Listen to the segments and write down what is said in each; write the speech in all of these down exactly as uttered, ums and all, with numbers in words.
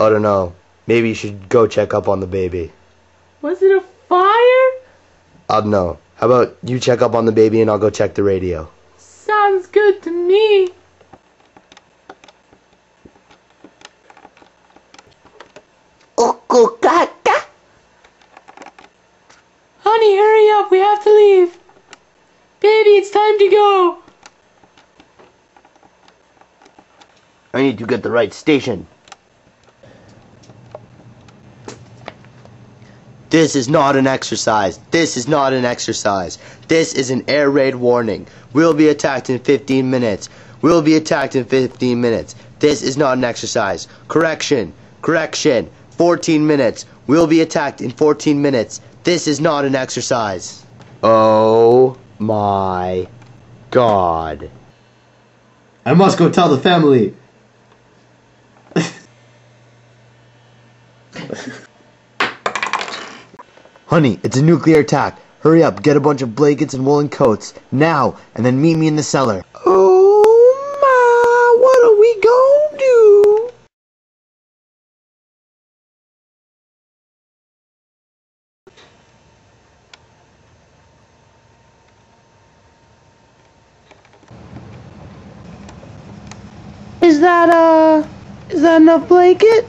I don't know. Maybe you should go check up on the baby. Was it a fire? I don't know. How about you check up on the baby and I'll go check the radio? Sounds good to me. Honey, hurry up. We have to leave. Baby, it's time to go. I need to get the right station. This is not an exercise. This is not an exercise. This is an air raid warning. We'll be attacked in fifteen minutes. We'll be attacked in fifteen minutes. This is not an exercise. Correction. Correction. fourteen minutes. We'll be attacked in fourteen minutes. This is not an exercise. Oh my God. I must go tell the family. Honey, it's a nuclear attack. Hurry up, get a bunch of blankets and woolen coats. Now, and then meet me in the cellar. Oh my, what are we gonna do? Is that, uh, is that enough blanket?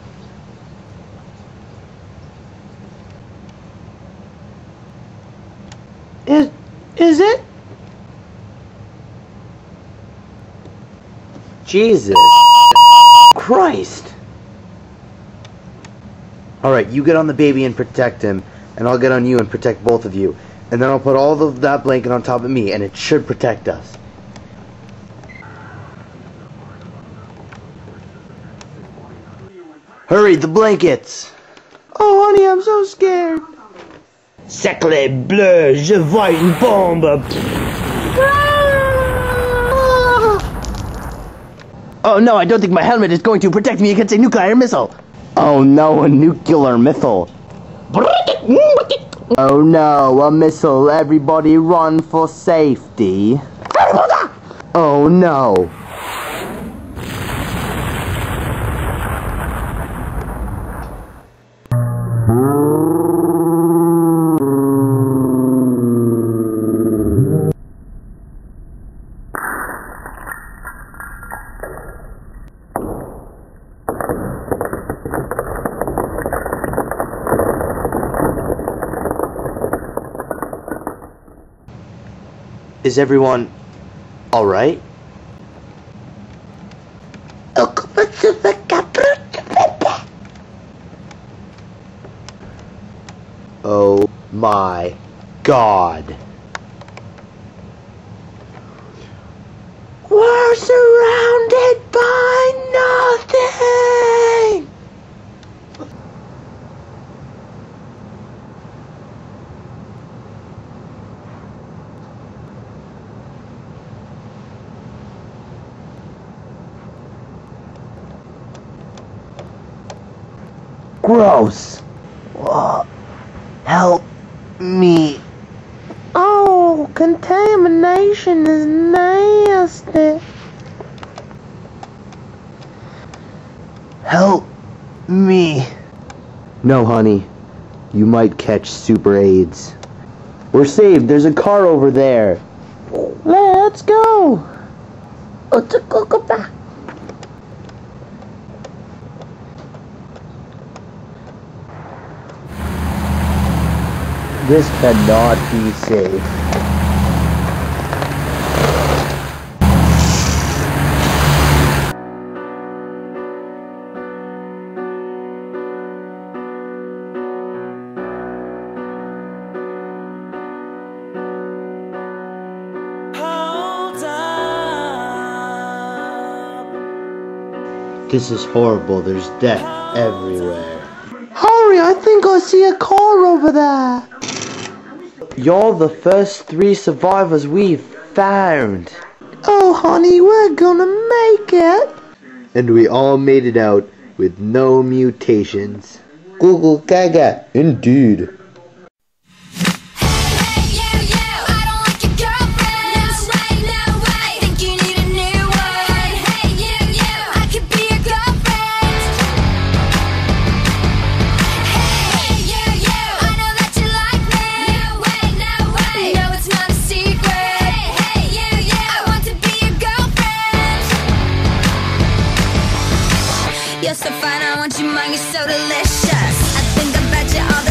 Is, is it? Jesus Christ. Alright, you get on the baby and protect him, and I'll get on you and protect both of you. And then I'll put all of that blanket on top of me, and it should protect us. Hurry, the blankets! Oh, honey, I'm so scared. Sacré bleu, je vois une bombe! Oh no, I don't think my helmet is going to protect me against a nuclear missile! Oh no, a nuclear missile! Oh no, a missile, everybody run for safety! Oh no! Is everyone alright? Oh my God. We're surrounded by nothing! Gross. Uh, help me. Oh, contamination is nasty. Help me. No, honey. You might catch super AIDS. We're saved. There's a car over there. Let's go. This cannot be safe. This is horrible. There's death everywhere. Hurry, I think I see a car over there. You're the first three survivors we've found. Oh, honey, we're gonna make it. And we all made it out with no mutations. Google Gaga, indeed. You're so fine, I want you mine, you're so delicious. I think about you all